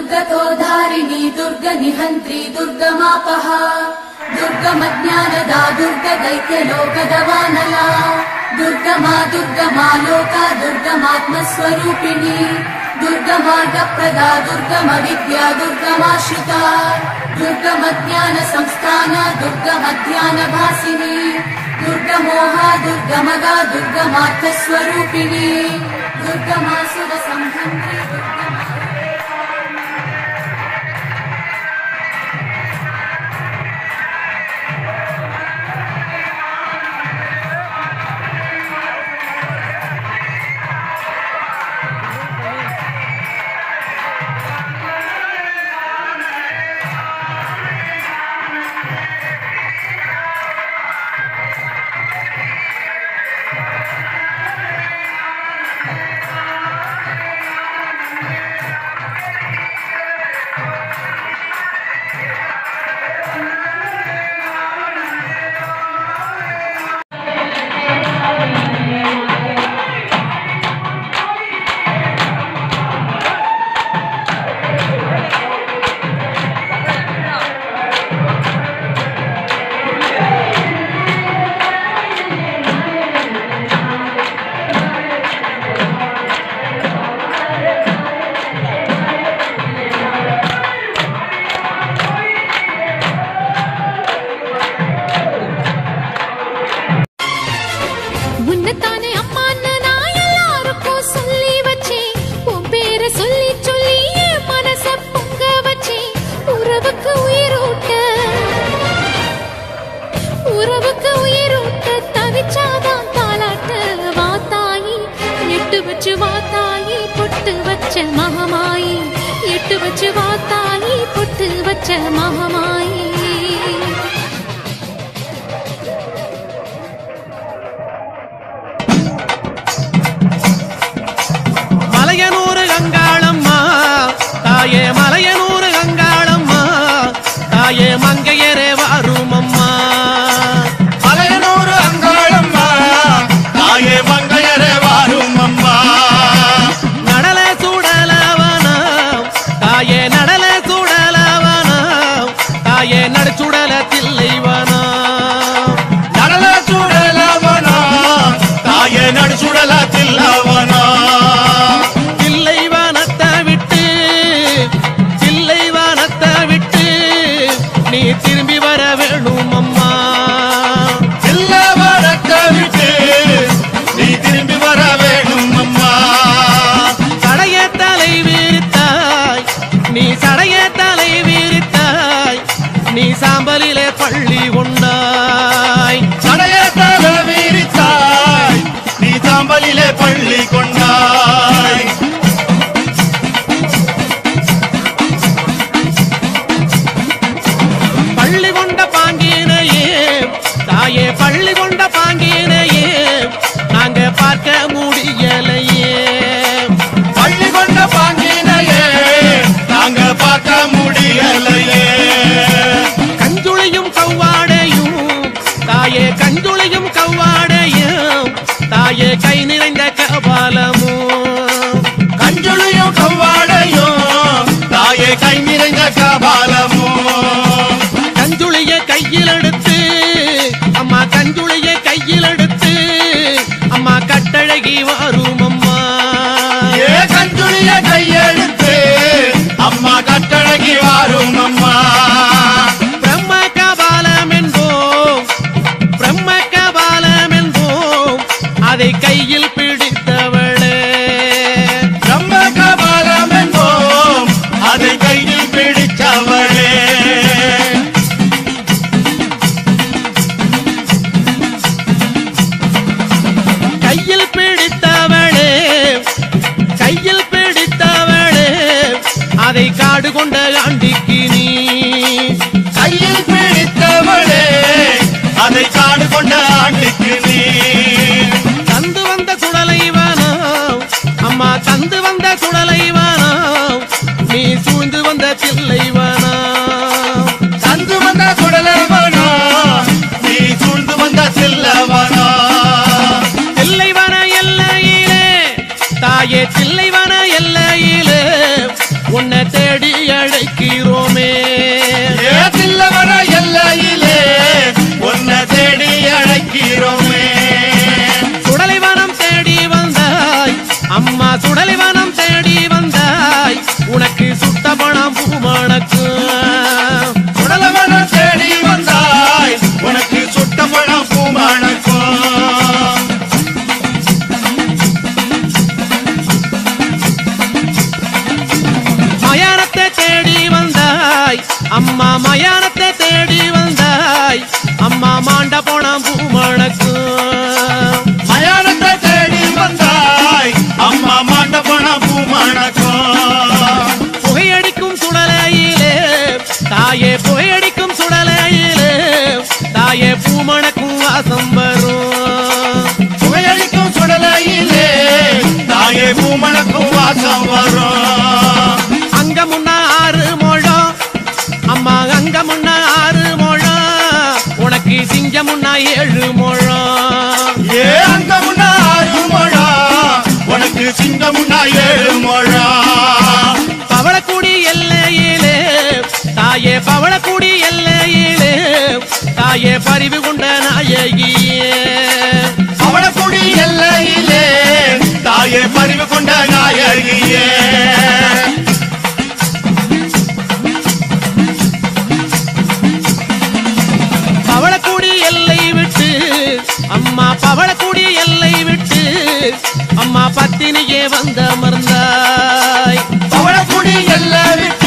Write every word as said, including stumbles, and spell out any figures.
दुर्गतोधारिणी दुर्ग निहन्त्री दुर्गमापः दुर्गमज्ञानदा दुर्ग दैत्यलोकदवानला दुर्गमा दुर्गमा लोका दुर्गमात्मस्वरूपिणी दुर्गमार्गप्रदा दुर्गमविद्या दुर्गमाश्रिता दुर्गमज्ञान संस्थान दुर्गमध्यानभासिनी दुर्गमोहा दुर्गमदा दुर्गमार्थस्वरूपिणी दुर्गमासुर संहन्त्री महामाई एट्टु वच्च वाताई पुट्टु वच्च महामाई मलयनूर गंगाळम्मा ताये मलयनूर गंगाळम्मा ताये मंगैयरे वारुमम्मा मलयनूर गंगाळम्मा ताये मंगैयरे वारुमम्मा नडले चूडलवना ताये नडले चूडलवना ताये नडचूडल तिल्लैवना नडले चूडलवना ताये नडचूडल तिल्लवना तिल्लैवनत्ते विट्टु तिल्लैवनत्ते विट्टु नी तिरुम्बि वर वेणुमम्मा तिल्लवनत्ते विट्टु नी तिरुम्बि वर वेणुमम्मा सடைய तலை விரித்தாய் நீ சடைய தலை விரித்தாய் நீ சாம்பலிலே பள்ளி கொண்டாய் சடைய தலை விரித்தாய் நீ சாம்பலிலே பள்ளி கொண்டாய் பள்ளி கொண்ட பாங்கினையே தாயே பள்ளி கொண்ட பாங்கினையே நாங்க பார்க்க முடியலையே பள்ளி கொண்ட பாங்கினையே நாங்க பார்க்க முடியலையே கஞ்சுளியும் கவ்வாடையும் தாயே கஞ்சுளியும் கவ்வாடையும் தாயே கை நிறைந்த கபாலமும் கஞ்சுளியும் கவ்வாடையும் தாயே கை நிறைந்த கபாலமும் கஞ்சுளிய கையில் எடுத்து அம்மா கஞ்சுளிய கையில் எடுத்து அம்மா கட்டழகி வரும் அம்மா ஏ கஞ்சுளிய கையெடுத்து அம்மா கட்டழகி வரும் அம்மா பிரம்ம கபாலம் என்போம் பிரம்ம கபாலம் என்போம் அதை கையில் பிடித்தவளே பிரம்ம கபாலம் என்போம் அதை கையில் பிடித்தவளே கையில் பிடித்தவளே கையில் பிடித்தவளே அதை காடு கொண்ட ஆண்டிக்கு நீ கையில் பிடித்தவளே அதை காடு கொண்ட ஆண்டிக்கு நீ தந்து வந்த சுடலை வானோ அம்மா தந்து வந்த சுடலை வானோ நீ சூழ்ந்து வந்த தில்லை வானோ தந்து வந்த சுடலவனோ நீ சூழ்ந்து வந்த தில்லவனோ தில்லைவன எல்லையிலே தாயே தில்லைவன எல்லையிலே உன்னை தேடி அம்மா மயானத்தை தேடி வந்தாய் அம்மா மாண்ட போனாம் பூமணக்கும் மயானத்தை தேடி வந்தாய் அம்மா மாண்ட போனாம் பூமணக்கும் புகையடிக்கும் சுடலையிலே தாயே புகையடிக்கும் சுடலையிலே தாயே பூமணக்கும் வாசம் வரும் புகையடிக்கும் சுடலையிலே தாயே பூமணக்கும் வாசம் வரும் அங்க முன்னா ஆறு மோழம் அம்மா அங்க முன்னா ஆறு மோழம் உனக்கு சிங்க முன்னா ஏழு மோழம் ஏ அங்க முன்னா ஆறு மோழம் உனக்கு சிங்க முன்னா ஏழு மோழம் பவளக்குடி எல்லையிலே தாயே பவளக்குடி எல்லையிலே தாயே பரிவு கொண்ட நாயகியே பவளக்குடி எல்லையிலே தாயே பரிவு கொண்ட நாயகியே பவளக்குடி எல்லை விட்டு அம்மா பவளக்குடி எல்லை விட்டு அம்மா பத்தினியே வந்த மறந்தாய் பவளக்குடி எல்லை விட்டு